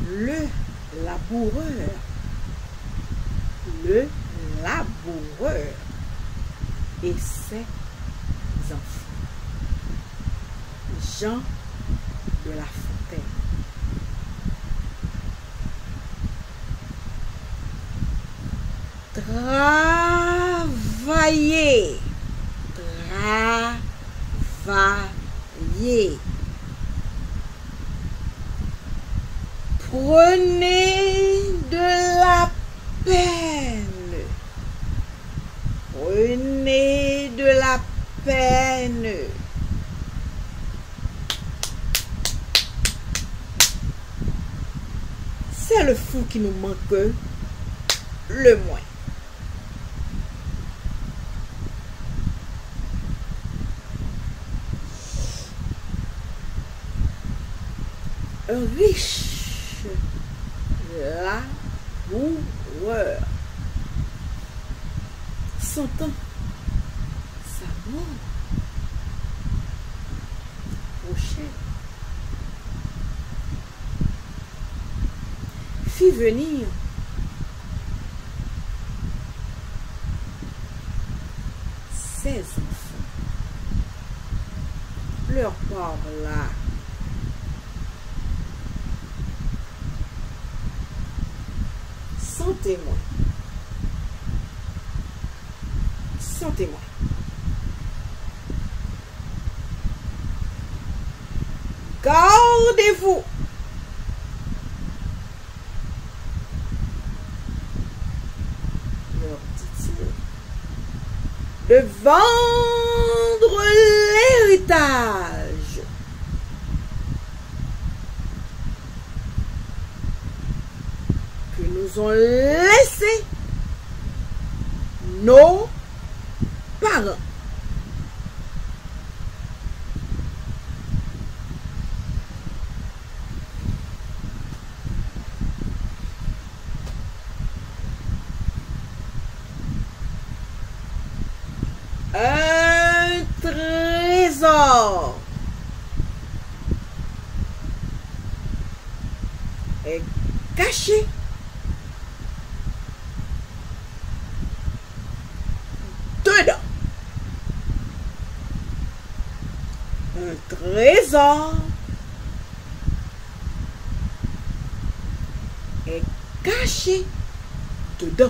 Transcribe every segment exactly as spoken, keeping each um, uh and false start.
Le laboureur. Le laboureur et ses enfants. Jean de La Fontaine. Travailler. Travailler. Prenez de la peine. Prenez de la peine. C'est le fou qui nous manque le moins. Un riche laboureur sentant sa mort prochaine fit venir ses enfants, leur parla sans témoin, sans témoin. Gardez-vous leur dit-il de vendre l'héritage que nous ont laissé nos parents. Un trésor est caché dedans. Un trésor est caché dedans.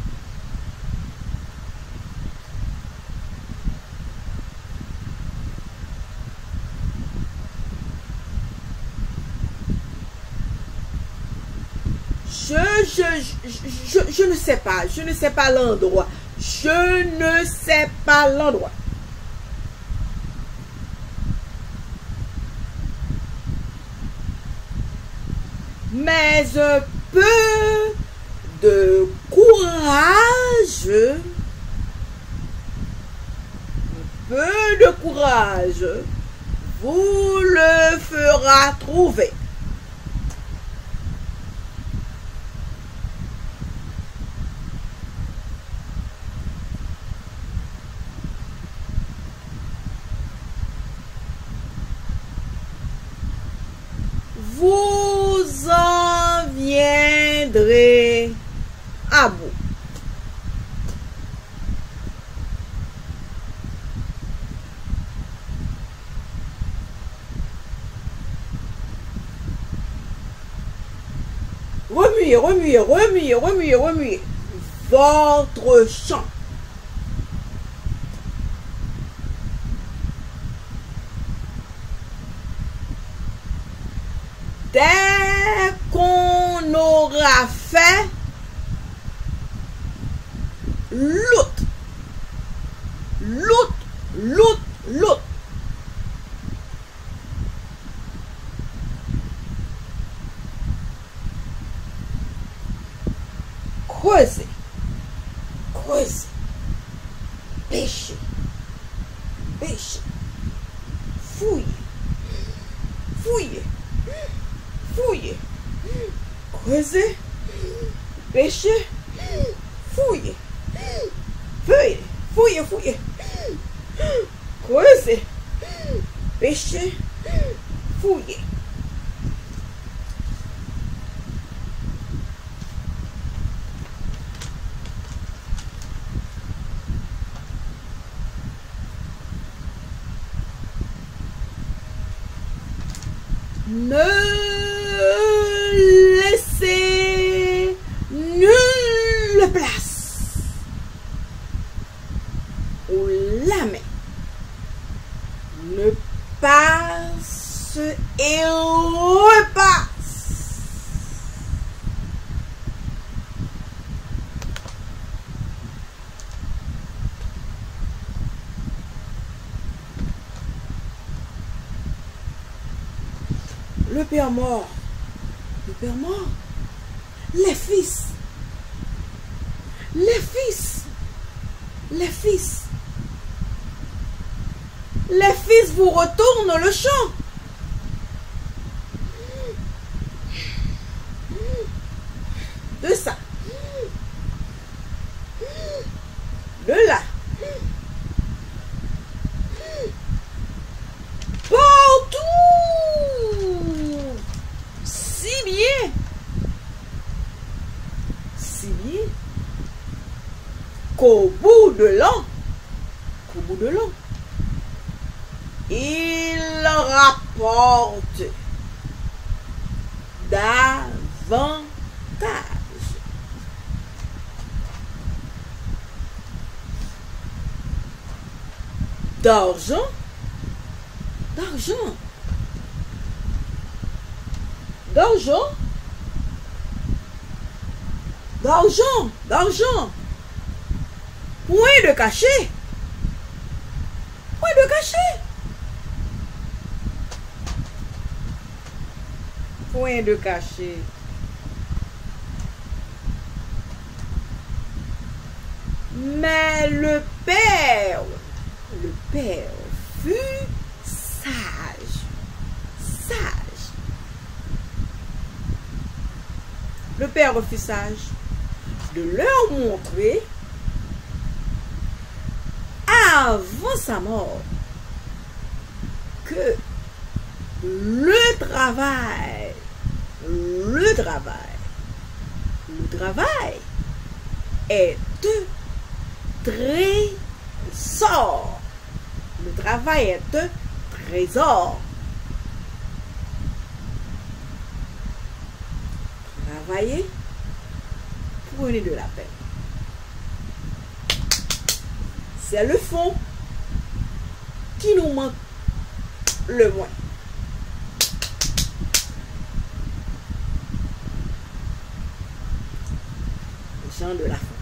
Je, je, je, je, je ne sais pas, je ne sais pas l'endroit. Je ne sais pas l'endroit. Mais un peu de courage, un peu de courage vous le fera trouver. Vous en viendrez à bout. Remuez, remuez, remuez, remuez, remuez votre champ. Dès qu'on aura fait l'autre, l'autre, l'autre, l'autre. Creusez, creusez, pêchez, pêchez, fouillez, fouillez. Fouillez, creusez, pêchez, fouillez, fouillez, fouillez, fouillez, creusez, pêchez, fouillez. Ne laissez nulle place où la main ne passe et repasse. Le père mort, le père mort, les fils, les fils, les fils, les fils vous retournent le champ. De ça, de là, partout, si bien, si bien, qu'au bout de l'an, qu'au bout de l'an, il rapporte davantage. D'argent, d'argent, d'argent, d'argent, d'argent, point de cachet, point de cachet, point de cachet. Mais le père, le père fut sage, sage. Le père fut sage de leur montrer avant sa mort que le travail, le travail, le travail est un trésor. Le travail est un trésor. Travaillez, prenez de la peine. C'est le fond qui nous manque le moins. Les gens de la fin.